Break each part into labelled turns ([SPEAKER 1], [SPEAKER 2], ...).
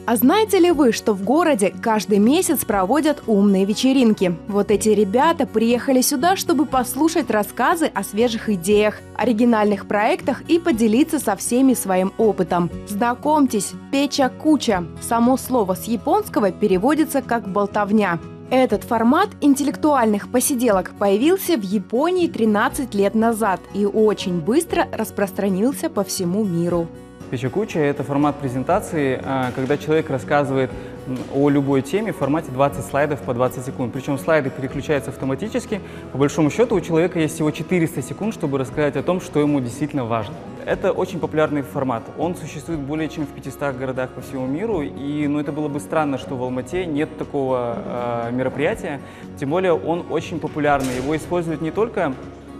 [SPEAKER 1] А знаете ли вы, что в городе каждый месяц проводят умные вечеринки? Вот эти ребята приехали сюда, чтобы послушать рассказы о свежих идеях, оригинальных проектах и поделиться со всеми своим опытом. Знакомьтесь, Печа Куча. Само слово с японского переводится как «болтовня». Этот формат интеллектуальных посиделок появился в Японии 13 лет назад и очень быстро распространился по всему миру.
[SPEAKER 2] Печа Куча – это формат презентации, когда человек рассказывает о любой теме в формате 20 слайдов по 20 секунд. Причем слайды переключаются автоматически. По большому счету у человека есть всего 400 секунд, чтобы рассказать о том, что ему действительно важно. Это очень популярный формат. Он существует более чем в 500 городах по всему миру. И это было бы странно, что в Алмате нет такого мероприятия. Тем более он очень популярный. Его используем не только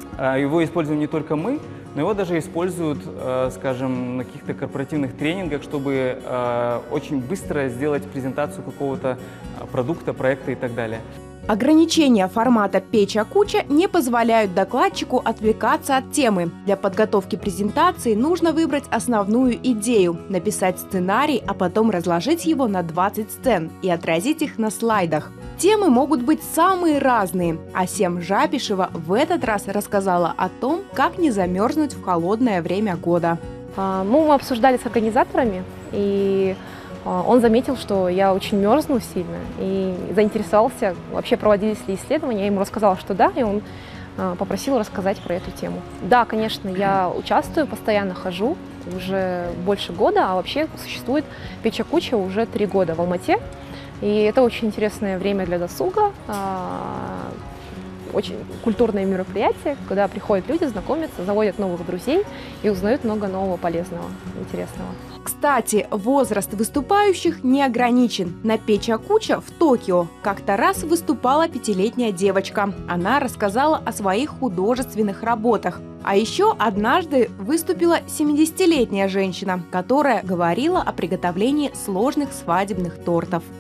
[SPEAKER 2] мы, но его даже используют, скажем, на каких-то корпоративных тренингах, чтобы очень быстро сделать презентацию какого-то продукта, проекта и так далее.
[SPEAKER 1] Ограничения формата Печа Куча не позволяют докладчику отвлекаться от темы. Для подготовки презентации нужно выбрать основную идею, написать сценарий, а потом разложить его на 20 сцен и отразить их на слайдах. Темы могут быть самые разные, а Сем Жапишева в этот раз рассказала о том, как не замерзнуть в холодное время года.
[SPEAKER 3] Мы обсуждали с организаторами, и он заметил, что я очень мерзну сильно, и заинтересовался, вообще проводились ли исследования. Я ему рассказала, что да, и он попросил рассказать про эту тему. Да, конечно, я участвую, постоянно хожу, уже больше года, а вообще существует Печа Куча уже 3 года в Алмате. И это очень интересное время для досуга, очень культурное мероприятие, куда приходят люди, знакомятся, заводят новых друзей и узнают много нового полезного, интересного.
[SPEAKER 1] Кстати, возраст выступающих не ограничен. На Печа Куча в Токио как-то раз выступала 5-летняя девочка. Она рассказала о своих художественных работах. А еще однажды выступила 70-летняя женщина, которая говорила о приготовлении сложных свадебных тортов.